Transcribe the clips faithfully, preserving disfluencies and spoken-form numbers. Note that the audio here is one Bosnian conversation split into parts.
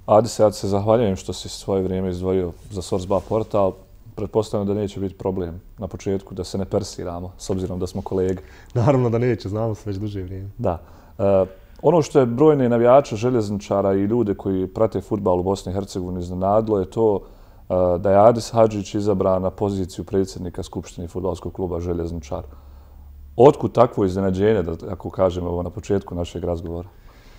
Adis, ja ti se zahvaljujem što si svoje vrijeme izdvojio za Sourceba portal. Pretpostavljam da neće biti problem na početku da se ne persiramo, s obzirom da smo kolege. Naravno da neće, znamo se već duže vrijeme. Da. E, ono što je brojne navijače Željezničara i ljude koji prate fudbal u Bosni i Hercegovini iznenadilo je to e, da je Adis Hadžić izabran na poziciju predsjednika Skupštine fudbalskog kluba Željezničar. Otkud takvo iznenađenje, da ako kažem ovo na početku našeg razgovora?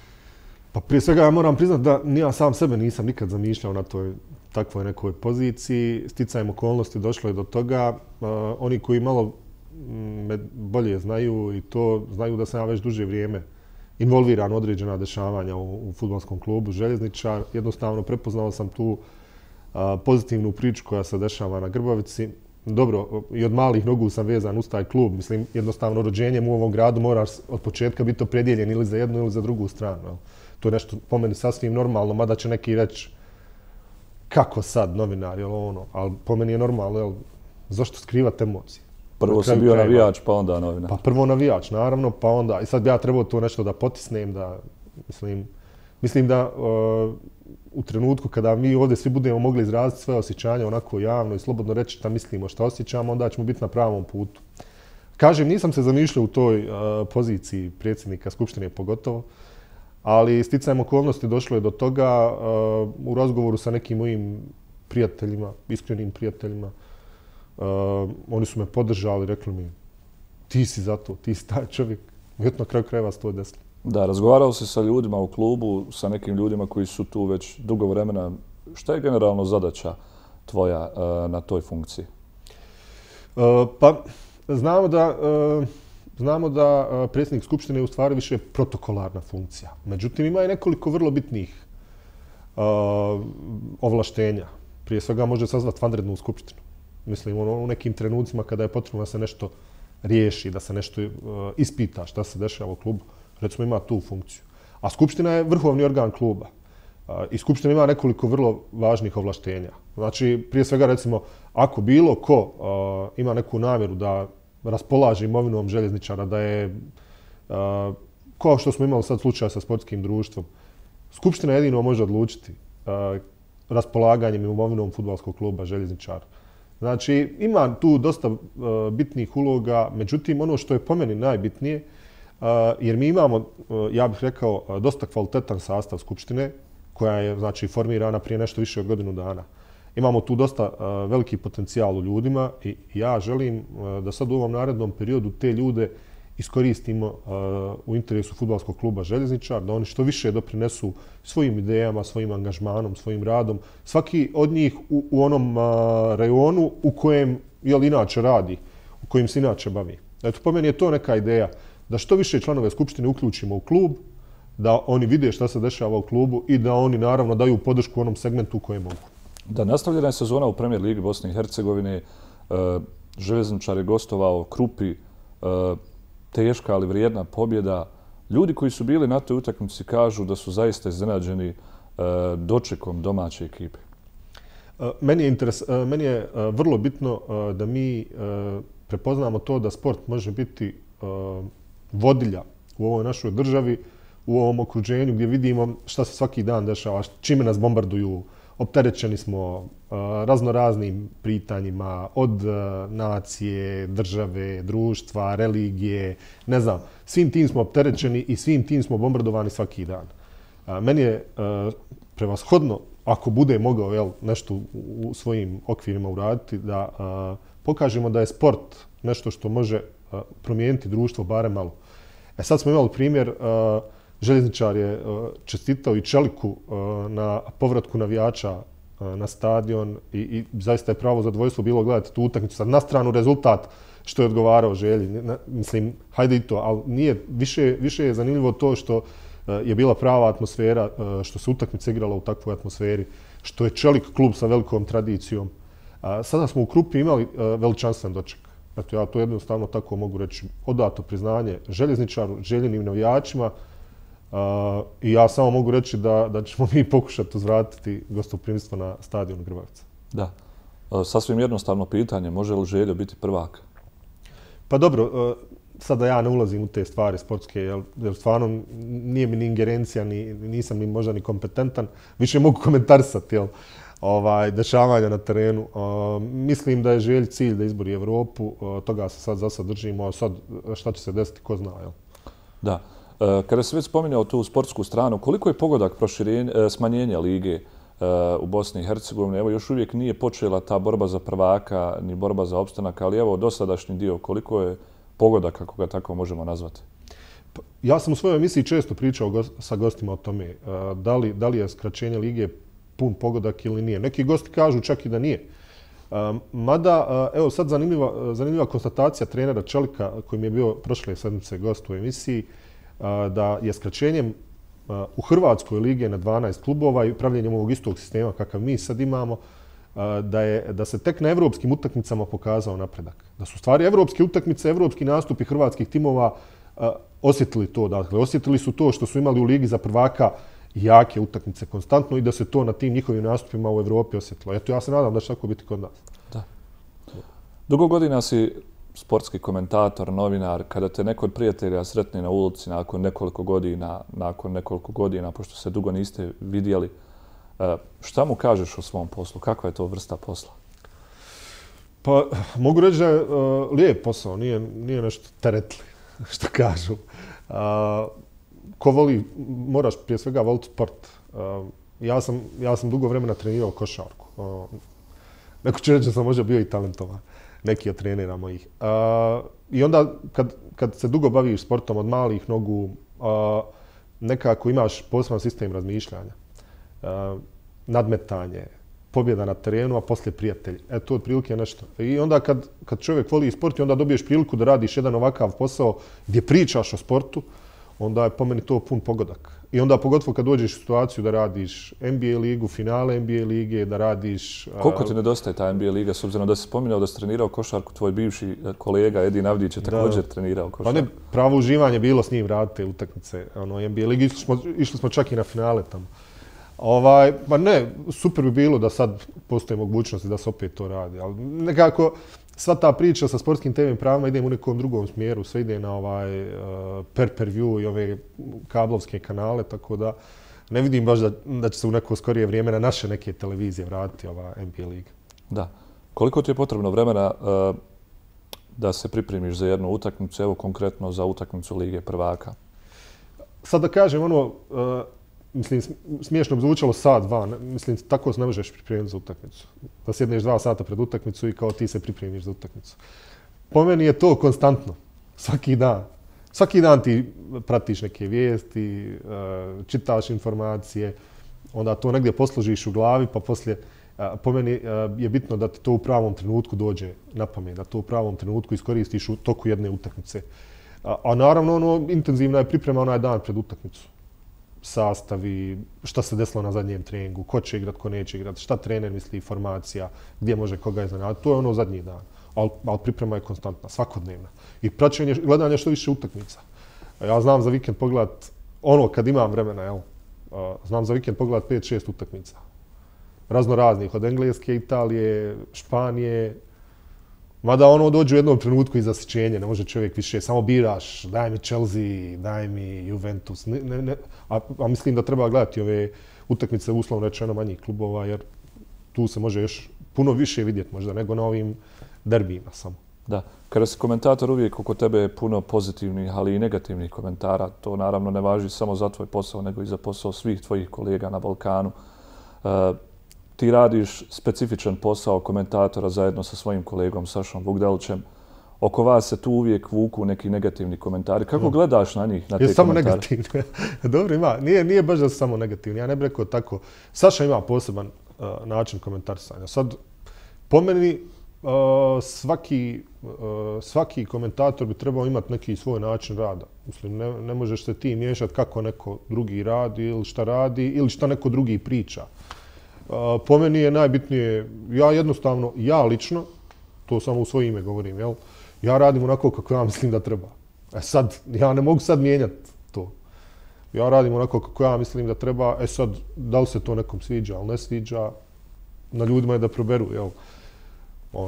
Pa prije svega ja moram priznati da ja sam sebe nisam nikad zamišljao na toj takvoj nekoj poziciji. Sticajem okolnosti došlo je do toga. Uh, oni koji malo me bolje znaju i to znaju da sam ja već duže vrijeme involviran u određena dešavanja u, u fudbalskom klubu Željezničar. Jednostavno prepoznao sam tu uh, pozitivnu priču koja se dešava na Grbavici. Dobro, i od malih nogu sam vezan uz taj klub. Mislim, jednostavno rođenjem u ovom gradu moraš od početka biti opredijeljen ili za jednu ili za drugu stranu. To je nešto po meni sasvim normalno, mada će neki reći kako sad novinar, jel ono, ali po meni je normalno, jel, zašto skrivati emocije? Prvo si bio navijač, pa onda novinar. Pa prvo navijač, naravno, pa onda, i sad bi ja trebao to nešto da potisnem, da, mislim, mislim da uh, u trenutku kada mi ovdje svi budemo mogli izraziti svoje osjećanja onako javno i slobodno reći šta mislimo, šta osjećamo, onda ćemo biti na pravom putu. Kažem, nisam se zamišljao u toj uh, poziciji predsjednika Skupštine pogotovo, ali sticajem okolnosti došlo je do toga uh, u razgovoru sa nekim mojim prijateljima, iskrenim prijateljima. Uh, oni su me podržali, rekli mi ti si za to, ti si taj čovjek. I na kraju krajeva se to desilo. Da, razgovarao se sa ljudima u klubu, sa nekim ljudima koji su tu već dugo vremena. Šta je generalno zadaća tvoja uh, na toj funkciji? Uh, pa, znamo da... Uh, Znamo da uh, predsjednik Skupštine je u stvari više protokolarna funkcija. Međutim, ima i nekoliko vrlo bitnih uh, ovlaštenja. Prije svega može sazvati vanrednu skupštinu. Mislim, ono, u nekim trenucima kada je potrebno da se nešto riješi, da se nešto uh, ispita šta se dešava u klubu, recimo ima tu funkciju. A Skupština je vrhovni organ kluba. Uh, I Skupština ima nekoliko vrlo važnih ovlaštenja. Znači, prije svega, recimo, ako bilo ko uh, ima neku namjeru da raspolaže imovinom Željezničara, da je, uh, kao što smo imali sad slučaj sa sportskim društvom, Skupština jedino može odlučiti uh, raspolaganjem imovinom fudbalskog kluba Željezničar. Znači, ima tu dosta uh, bitnih uloga, međutim, ono što je po meni najbitnije, uh, jer mi imamo, uh, ja bih rekao, uh, dosta kvalitetan sastav Skupštine, koja je, znači, formirana prije nešto više od godinu dana. Imamo tu dosta uh, veliki potencijal u ljudima i ja želim uh, da sad u ovom narednom periodu te ljude iskoristimo uh, u interesu fudbalskog kluba Željezničar, da oni što više doprinesu svojim idejama, svojim angažmanom, svojim radom. Svaki od njih u, u onom uh, rejonu u kojem jel, inače radi, u kojim se inače bavi. Eto, po meni je to neka ideja da što više članove Skupštine uključimo u klub, da oni vide šta se dešava u klubu i da oni naravno daju podršku u onom segmentu u kojem mogu. Da, nastavljena je sezona u Premier Ligi Bosne i Hercegovine. Željezničar je gostovao Krupi, teška ali vrijedna pobjeda. Ljudi koji su bili na toj utakmici kažu da su zaista iznenađeni dočekom domaće ekipe. Meni je, interes, meni je vrlo bitno da mi prepoznamo to da sport može biti vodilja u ovoj našoj državi, u ovom okruženju gdje vidimo šta se svaki dan dešava, čime nas bombarduju. Opterećeni smo uh, raznoraznim pitanjima od uh, nacije, države, društva, religije, ne znam. Svim tim smo opterećeni i svim tim smo bombardovani svaki dan. Uh, meni je uh, prevashodno, ako bude mogao jel, nešto u, u svojim okvirima uraditi, da uh, pokažemo da je sport nešto što može uh, promijeniti društvo barem malo. E sad smo imali primjer, uh, Željezničar je čestitao i Čeliku na povratku navijača na stadion i, i zaista je pravo zadovoljstvo bilo gledati tu utakmicu. Sad na stranu rezultat što je odgovarao Želji. Mislim, hajde i to, ali nije, više, više je zanimljivo to što je bila prava atmosfera, što se utakmica igrala u takvoj atmosferi, što je Čelik klub sa velikom tradicijom. Sada smo u Krupi imali veličanstven doček. Eto, ja to jednostavno tako mogu reći. Odato priznanje Željezničaru, Željenim navijačima. Uh, I ja samo mogu reći da, da ćemo mi pokušati uzvratiti gostoprimstvo na stadionu Grbavica. Da. Uh, sasvim jednostavno pitanje, može li Željo biti prvak? Pa dobro, uh, sada ja ne ulazim u te stvari sportske, jer, jer stvarno nije mi ni ingerencija, ni, nisam ni možda ni kompetentan. Više mogu komentarisati, jel? Ovaj, dešavanja na terenu. Uh, mislim da je želj cilj da izbori Evropu, uh, toga se sad za sad držimo, a sad šta će se desiti, ko zna, jel? Da. Uh, kada se već spominjao tu sportsku stranu, koliko je pogodak proširenja, uh, smanjenja lige uh, u Bosni i Hercegovini? Evo, još uvijek nije počela ta borba za prvaka, ni borba za opstanak, ali evo, dosadašnji dio, koliko je pogodak, ako ga tako možemo nazvati? Ja sam u svojoj emisiji često pričao go sa gostima o tome, uh, da li, da li je skraćenje lige pun pogodak ili nije. Neki gosti kažu čak i da nije. Um, mada, uh, evo sad zanimljiva, zanimljiva konstatacija trenera Čelika, koji mi je bio prošle sedmice gost u emisiji, uh, da je skraćenjem uh, u Hrvatskoj lige na dvanaest klubova i pravljenjem ovog istog sistema kakav mi sad imamo, uh, da, je, da se tek na evropskim utakmicama pokazao napredak. Da su stvari evropske utakmice, evropski nastupi hrvatskih timova uh, osjetili to. Dakle, osjetili su to što su imali u ligi za prvaka jake utakmice konstantno i da se to na tim njihovim nastupima u Evropi osjetilo. Eto, ja se nadam da će tako biti kod nas. Da. Dugo godina si sportski komentator, novinar. Kada te neko od prijatelja sretne na ulici nakon nekoliko godina, nakon nekoliko godina, pošto se dugo niste vidjeli, šta mu kažeš o svom poslu? Kakva je to vrsta posla? Pa, mogu reći da je uh, lijep posao, nije, nije nešto teretli, što kažu. Uh, Ko voli, moraš prije svega voliti sport. Uh, ja, sam, ja sam dugo vremena trenirao košarku. Uh, neko će reći da sam možda bio i talentovan. Neki od trenera mojih. Uh, I onda kad, kad se dugo baviš sportom od malih nogu, uh, nekako imaš poseban sistem razmišljanja. Uh, nadmetanje, pobjeda na terenu, a poslije prijatelj. E, to otprilike je nešto. I onda kad, kad čovjek voli sport i onda dobiješ priliku da radiš jedan ovakav posao gdje pričaš o sportu, onda je po meni to pun pogodak. I onda pogotovo kad dođeš u situaciju da radiš N B A ligu, finale N B A lige, da radiš... Koliko ti nedostaje ta N B A liga, s obzirom da si spominjao da si trenirao košarku, tvoj bivši kolega Edin Avdić je također da. trenirao košarku. Pa ne, pravo uživanje bilo s njim raditi te utakmice ono, N B A ligi. Išli smo, išli smo čak i na finale tamo. Ovaj, pa ne, super bi bilo da sad postoje mogućnosti da se opet to radi. Ali nekako... Sva ta priča sa sportskim te ve pravima ide u nekom drugom smjeru, sve ide na ovaj uh, per-per-view i ove kablovske kanale, tako da ne vidim baš da, da će se u neko skorije vrijeme na naše neke televizije vratiti ova N B A liga. Da. Koliko ti je potrebno vremena uh, da se pripremiš za jednu utakmicu, evo konkretno za utakmicu Lige prvaka? Sad da kažem ono, uh, mislim, smiješno bi zvučalo sat, dva, mislim, tako se ne možeš pripremiti za utakmicu. Da sjedneš dva sata pred utakmicu i kao ti se pripremiš za utakmicu. Po meni je to konstantno, svaki dan. Svaki dan ti pratiš neke vijesti, čitaš informacije, onda to negdje posložiš u glavi, pa poslije, po meni je bitno da ti to u pravom trenutku dođe na pamet, da to u pravom trenutku iskoristiš u toku jedne utakmice. A, a naravno, ono, intenzivna je priprema onaj dan pred utakmicu. Sastavi, šta se desilo na zadnjem treningu, ko će igrat, ko neće igrat, šta trener misli, formacija, gdje može koga iznenaditi. To je ono zadnji dan. Ali al priprema je konstantna, svakodnevna. I praćenje, gledanje što više utakmica. Ja znam za vikend pogledat, ono kad imam vremena, jel, znam za vikend pogledat pet šest utakmica. Razno raznih, od Engleske, Italije, Španije. Mada ono dođe u jednom trenutku i zasićenje, ne može čovjek više, samo biraš, daj mi Chelsea, daj mi Juventus. Ne, ne, ne. A, a mislim da treba gledati ove utakmice uslovno rečeno manjih klubova, jer tu se može još puno više vidjeti možda nego na ovim derbijima samo. Da. Kada si komentator, uvijek oko tebe je puno pozitivnih, ali i negativnih komentara. To naravno ne važi samo za tvoj posao, nego i za posao svih tvojih kolega na Balkanu. Uh, Ti radiš specifičan posao komentatora zajedno sa svojim kolegom Sašom Vugdelićem. Oko vas se tu uvijek vuku neki negativni komentari. Kako no. gledaš na njih, na te je samo komentare? Negativni. Dobro, ima. Nije, nije baš da su samo negativni. Ja ne bih rekao tako. Saša ima poseban uh, način komentarisanja. Sad, po meni, uh, svaki, uh, svaki komentator bi trebao imati neki svoj način rada. Mislim, ne, ne možeš se ti miješati kako neko drugi radi ili šta radi ili šta neko drugi priča. Uh, po meni je najbitnije, ja jednostavno, ja lično, to samo u svoje ime govorim, jel? Ja radim onako kako ja mislim da treba. E sad, ja ne mogu sad mijenjati to. Ja radim onako kako ja mislim da treba, e sad, da li se to nekom sviđa, ali ne sviđa, na ljudima je da proberu, jel? Ono,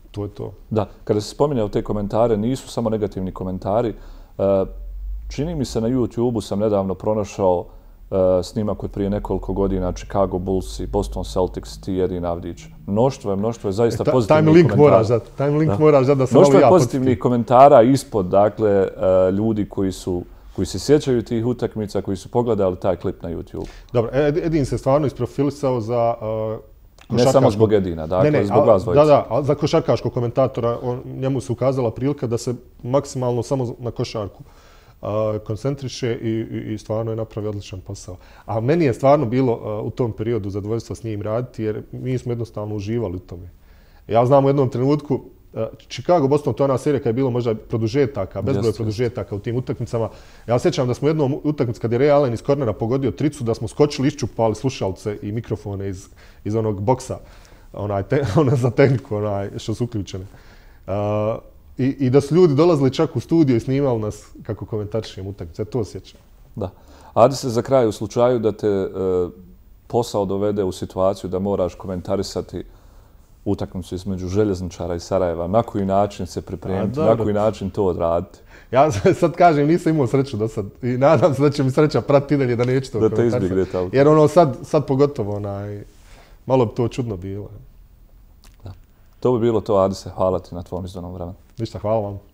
to je to. Da, kada se spominjao te komentare, nisu samo negativni komentari. Čini mi se na YouTubeu sam nedavno pronašao snimak od prije nekoliko godina Chicago Bulls i Boston Celtics, ti Edin Avdić. Mnoštvo je, mnoštvo je zaista Ta, pozitivnih time link komentara. Moraš da, time link da. moraš da, da sam mnoštvo malo ja je pozitivnih komentara ispod, dakle, ljudi koji su koji se sjećaju tih utakmica, koji su pogledali taj klip na YouTube. Dobro, Edin se stvarno isprofilisao za uh, ne samo zbog Edina, dakle, ne, ne, zbog vas dvojice. Da, da, a za košarkaškog komentatora on, njemu se ukazala prilika da se maksimalno samo na košarku uh, koncentriše i, i, i stvarno je napravio odličan posao. A meni je stvarno bilo uh, u tom periodu zadovoljstvo s njim raditi jer mi smo jednostavno uživali u tome. Ja znam u jednom trenutku Chicago, Boston, to je ona serija kada je bilo možda produžetaka, bezbroj produžetaka u tim utakmicama. Ja sjećam da smo u jednom utakmici kad je Ray Allen iz kornera pogodio tricu, da smo skočili, iščupali slušalce i mikrofone iz, iz onog boksa, onaj, te, onaj za tehniku, onaj, što su uključene. Uh, i, I da su ljudi dolazili čak u studio i snimali nas kako komentarišemo utakmice. To sjećam. Da. Adi se za kraj u slučaju da te uh, posao dovede u situaciju da moraš komentarisati utakmicu između Željezničara i Sarajeva. Na koji način se pripremiti, na koji način to odraditi? Ja sad kažem, nisam imao sreću do sad. I nadam se da će mi sreća pratiti dalje da neću to da te izbjegne ta. Jer ono sad, sad pogotovo, onaj, malo bi to čudno bilo. Da. To bi bilo to, Adise. Hvala ti na tvom izdanom vremenu. Ništa, hvala vam.